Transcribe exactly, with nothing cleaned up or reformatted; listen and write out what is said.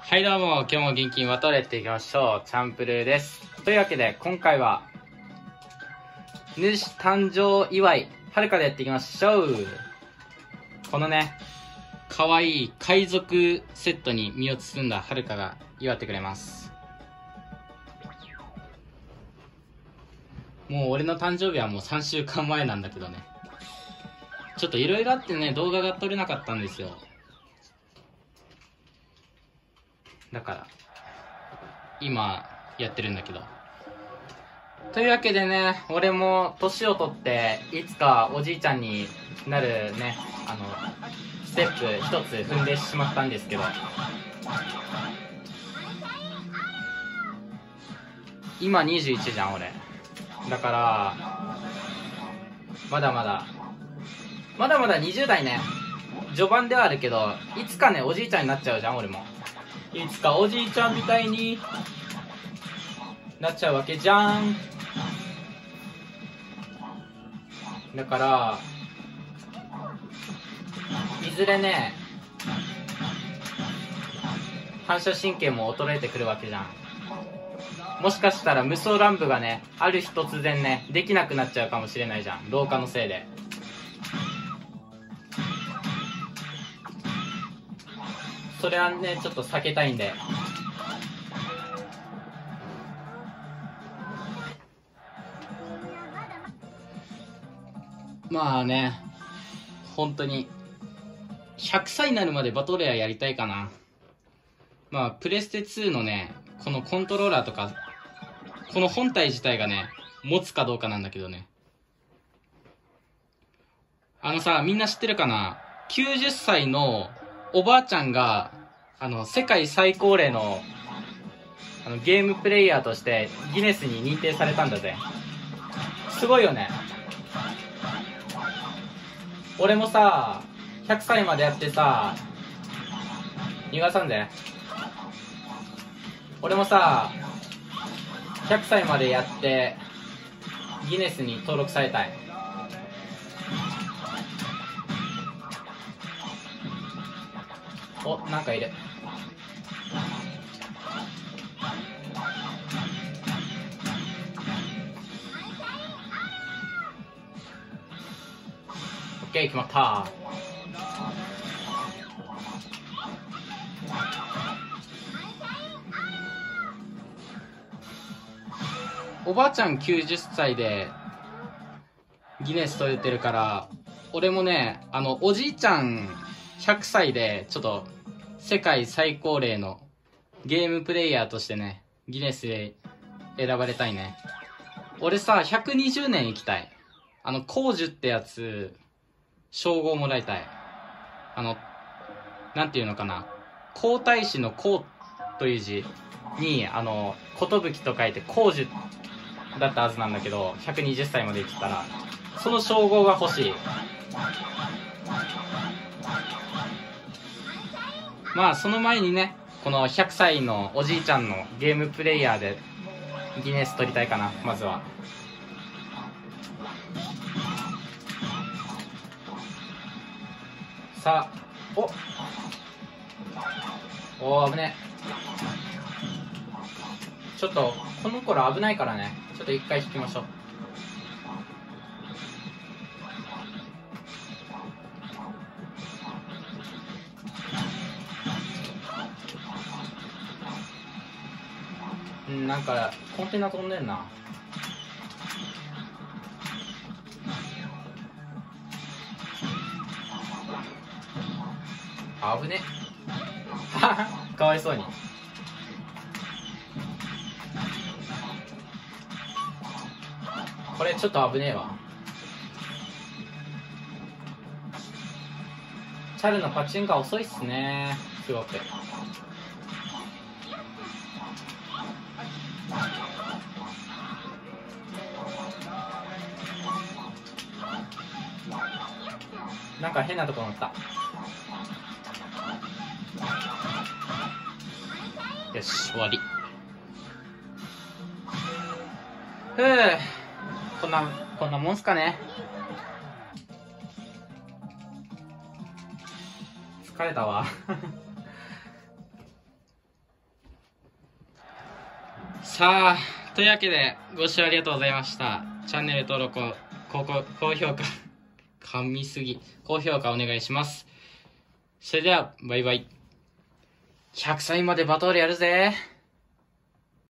はいどうも、今日も元気にバトルやっていきましょう。チャンプルーです。というわけで、今回は、主誕生祝い、はるかでやっていきましょう。このね、かわいい海賊セットに身を包んだはるかが祝ってくれます。もう俺の誕生日はもうさんしゅうかんまえなんだけどね。ちょっといろいろあってね、動画が撮れなかったんですよ。だから今やってるんだけど、というわけでね、俺も年を取っていつかおじいちゃんになるね、あのステップ一つ踏んでしまったんですけど、今にじゅういちじゃん俺。だからまだまだまだまだにじゅう代ね、序盤ではあるけど、いつかねおじいちゃんになっちゃうじゃん俺も。いつかおじいちゃんみたいになっちゃうわけじゃん。だからいずれね、反射神経も衰えてくるわけじゃん。もしかしたら無双乱舞がね、ある日突然ねできなくなっちゃうかもしれないじゃん、老化のせいで。それはねちょっと避けたいんで、まあね、本当にひゃくさいになるまでバトルややりたいかな。まあプレステツーのねこのコントローラーとかこの本体自体がね持つかどうかなんだけどね。あのさ、みんな知ってるかな、きゅうじゅっさいのおばあちゃんがあの世界最高齢のあのゲームプレイヤーとしてギネスに認定されたんだぜ。すごいよね。俺もさひゃくさいまでやってさ、逃がさんで。俺もさひゃくさいまでやってギネスに登録されたい。お、なんかいる。オッケー、決まった。おばあちゃんきゅうじゅっさいでギネス取れてるから、俺もね、あのおじいちゃんひゃくさいでちょっと世界最高齢のゲームプレイヤーとしてねギネスで選ばれたいね。俺さひゃくにじゅうねん生きたい。あの光樹ってやつ称号もらいたい。あのなんていうのかな、皇太子の皇という字にあの寿と書いて光樹だったはずなんだけど、ひゃくにじゅっさいまで生きたらその称号が欲しい。まあその前にね、このひゃくさいのおじいちゃんのゲームプレイヤーでギネス取りたいかな。まずはさあ、おおー危ね。ちょっとこの頃危ないからね、ちょっと一回引きましょう。うん、なんかコンテナ飛んでんな。危ねかわいそうに。これちょっと危ねえわ。チャルのパチンが遅いっすね、すごく。なんか変なとこ乗った。よし終わり。ふう、こんなこんなもんすかね。疲れたわさあ、というわけで、ご視聴ありがとうございました。チャンネル登録を、高高評価、噛みすぎ、高評価お願いします。それでは、バイバイ。ひゃくさいまでバトルやるぜ。